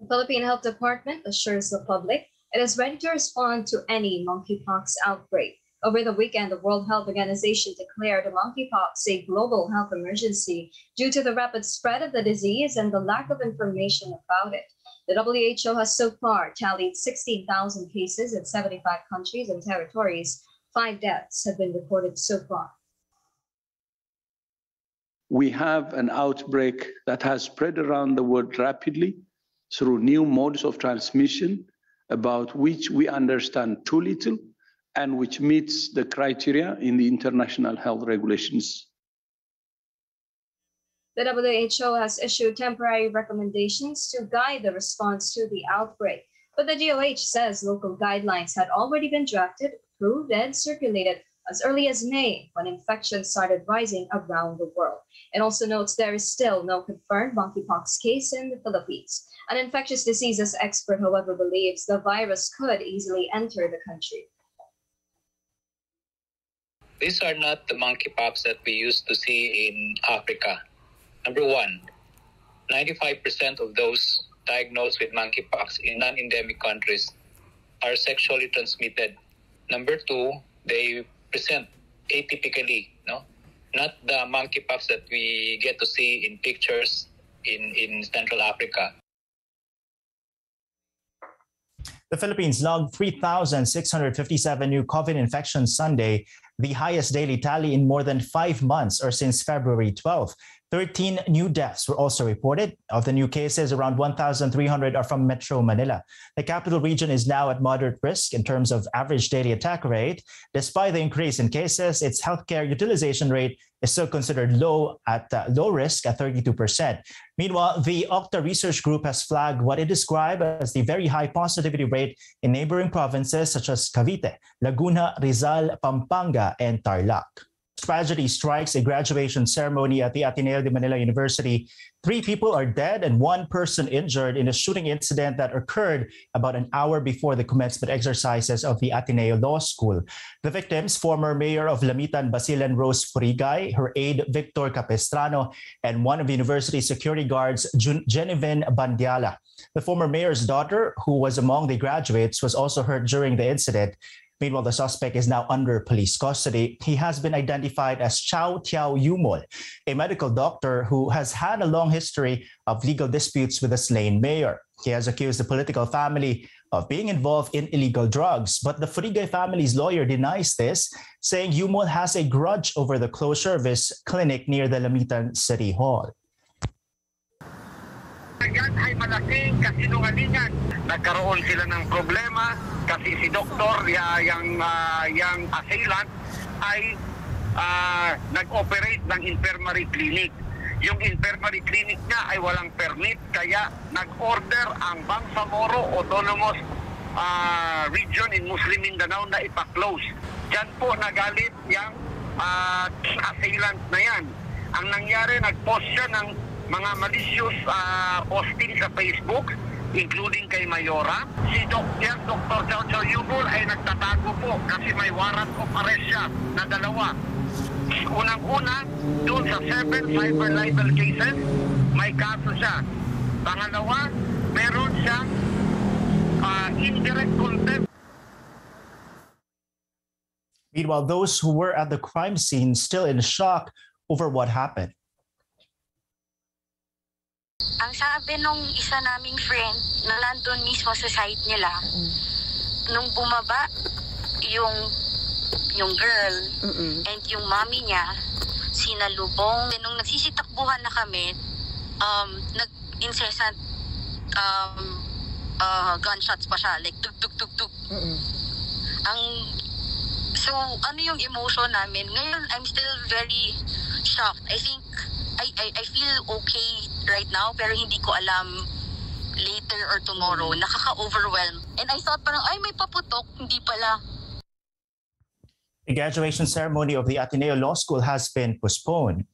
The Philippine Health Department assures the public it is ready to respond to any monkeypox outbreak. Over the weekend, the World Health Organization declared monkeypox a global health emergency due to the rapid spread of the disease and the lack of information about it. The WHO has so far tallied 16,000 cases in 75 countries and territories. 5 deaths have been reported so far. We have an outbreak that has spread around the world rapidly through new modes of transmission, about which we understand too little and which meets the criteria in the international health regulations. The WHO has issued temporary recommendations to guide the response to the outbreak, but the DOH says local guidelines had already been drafted, approved, and circulated as early as May when infections started rising around the world. It also notes there is still no confirmed monkeypox case in the Philippines. An infectious diseases expert, however, believes the virus could easily enter the country. These are not the monkeypox that we used to see in Africa. Number one, 95% of those diagnosed with monkeypox in non-endemic countries are sexually transmitted. Number two, they present atypically, not the monkeypox that we get to see in pictures in Central Africa. The Philippines logged 3,657 new COVID infections Sunday, the highest daily tally in more than 5 months or since February 12th. 13 new deaths were also reported. Of the new cases, around 1,300 are from Metro Manila. The capital region is now at moderate risk in terms of average daily attack rate. Despite the increase in cases, its healthcare utilization rate is still considered low risk at 32%. Meanwhile, the Octa Research Group has flagged what it described as the very high positivity rate in neighboring provinces such as Cavite, Laguna, Rizal, Pampanga, and Tarlac. Tragedy strikes a graduation ceremony at the Ateneo de Manila University. 3 people are dead and 1 person injured in a shooting incident that occurred about an hour before the commencement exercises of the Ateneo Law School. The victims, former mayor of Lamitan, Basilan Rose Furigay, her aide Victor Capestrano, and one of the university security guards, Genevieve Bandiala. The former mayor's daughter, who was among the graduates, was also hurt during the incident. Meanwhile, the suspect is now under police custody. He has been identified as Chow Tiao Yumol, a medical doctor who has had a long history of legal disputes with the slain mayor. He has accused the political family of being involved in illegal drugs, but the Furigay family's lawyer denies this, saying Yumol has a grudge over the closure of his clinic near the Lamitan City Hall. Yan ay malaking kasinungalingan. Nagkaroon sila ng problema kasi si doktor, yung assailant, ay nag-operate ng infirmary clinic. Yung infirmary clinic niya ay walang permit, kaya nag-order ang Bangsamoro Autonomous Region in Muslim Mindanao na ipa-close. Diyan po nagalit yung assailant na yan. Ang nangyari, nag-post siya ng mga malicious posting sa Facebook, including kay Mayora. Si Dr. Chow Chow Yumol ay nagtatago po kasi may warrant of arrest siya na 2. Unang-una, doon sa 7 cyber libel cases, may kaso siya. Pangalawa, meron siyang indirect contempt. Meanwhile, those who were at the crime scene still in shock over what happened. Ang sabi nung isa naming friend na nandun mismo sa site nila, nung bumaba yung girl and yung mommy niya, sinalubong. Nung nagsisitakbuhan na kami, nag-incessant gunshots pa siya, like tuk-tuk-tuk-tuk. So, ano yung emotion namin? Ngayon, I'm still very shocked. I think, I feel okay right now, pero hindi ko alam later or tomorrow. Nakaka-overwhelm. And I thought parang, ay, may paputok. Hindi pala. The graduation ceremony of the Ateneo Law School has been postponed.